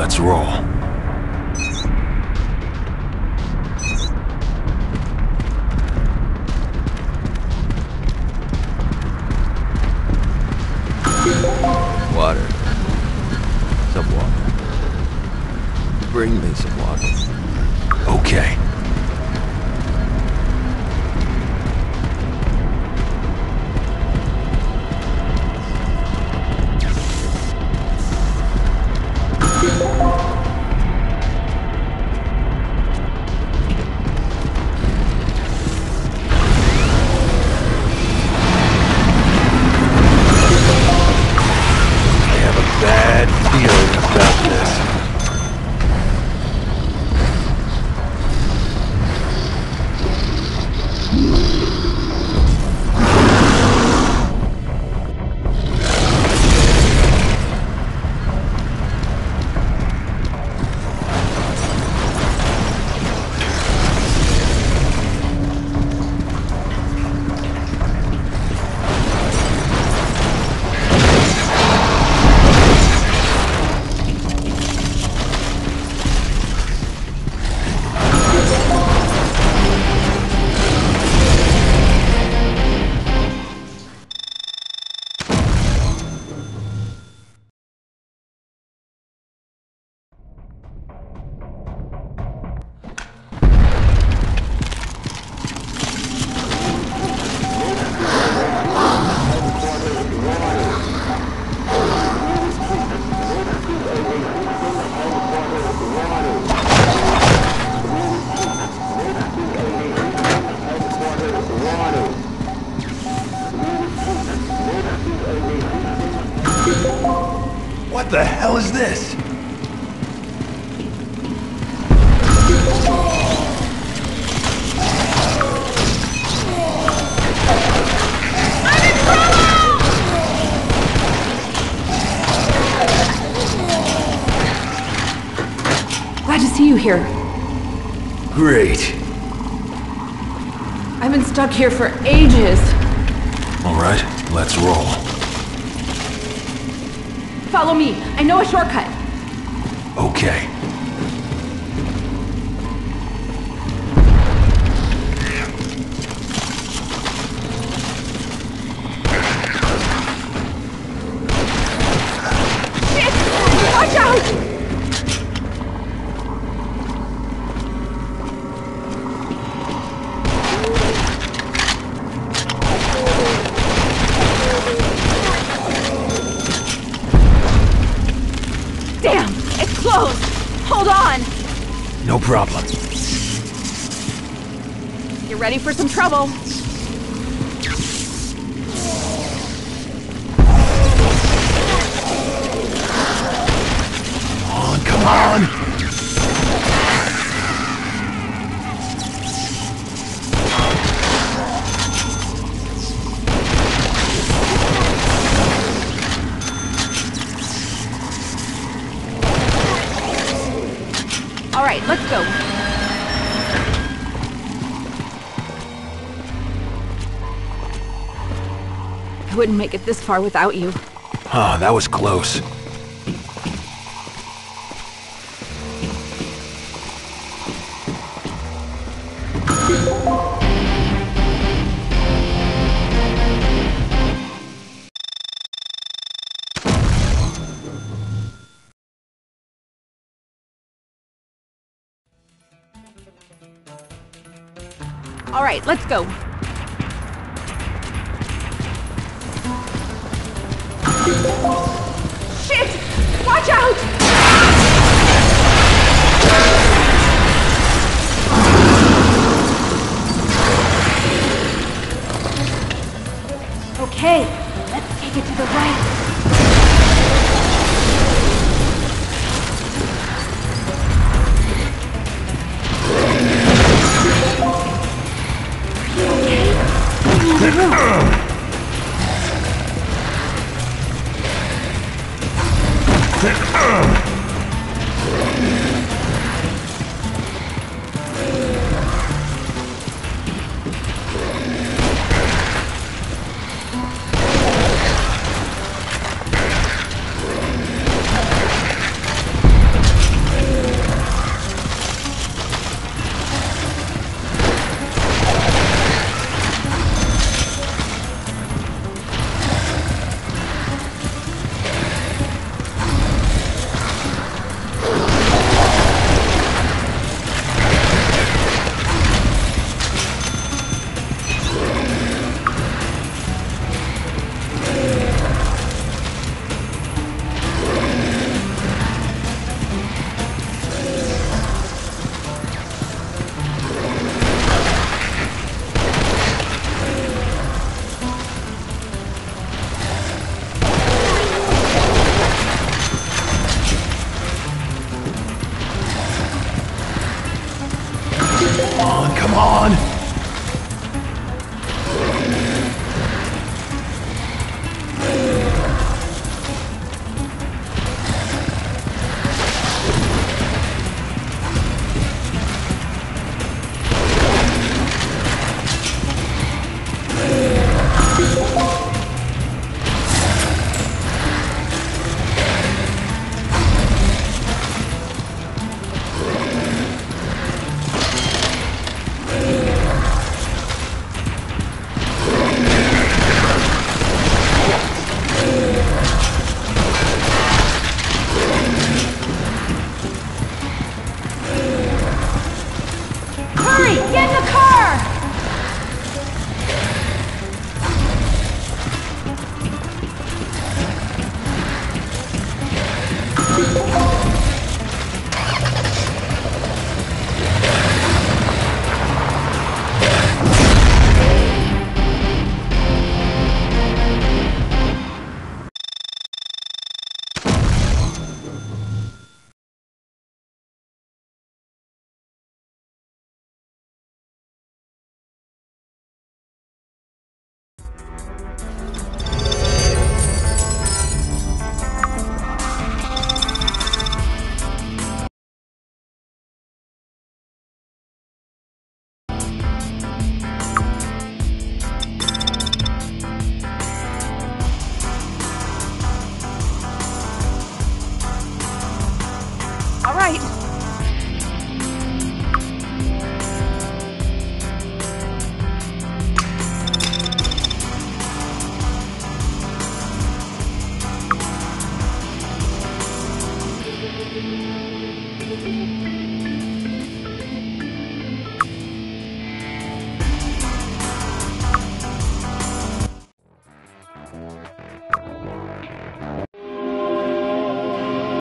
let's roll. Water. Some water. Bring me some water. Okay. Bad feeling about this. What the hell is this? Glad to see you here. Great. I've been stuck here for ages. All right, let's roll. Follow me. I know a shortcut. Okay. Shit! Watch out! Damn! It's closed! Hold on! No problem. You're ready for some trouble. Come on! All right, let's go. I wouldn't make it this far without you. Oh, that was close. All right, let's go. Shit! Watch out! Okay, let's take it to the right.